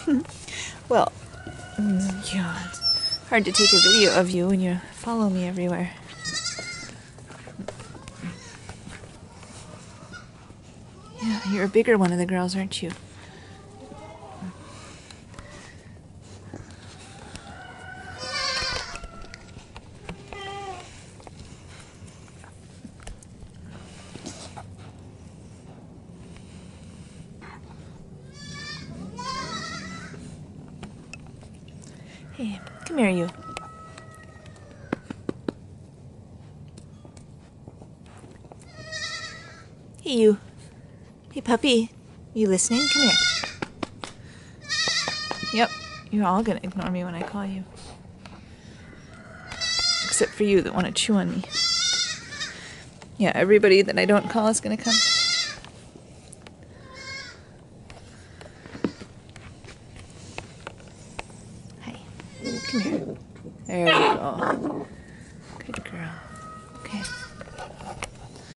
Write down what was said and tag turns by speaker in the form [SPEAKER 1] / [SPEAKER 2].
[SPEAKER 1] Well, yeah, it's hard to take a video of you when you follow me everywhere. Yeah, you're a bigger one of the girls, aren't you? Hey, come here, you. Hey, you. Hey, puppy. You listening? Come here. Yep, you're all gonna ignore me when I call you. Except for you that want to chew on me. Yeah, everybody that I don't call is gonna come. Hi. Come here. There you go. Good girl. Okay.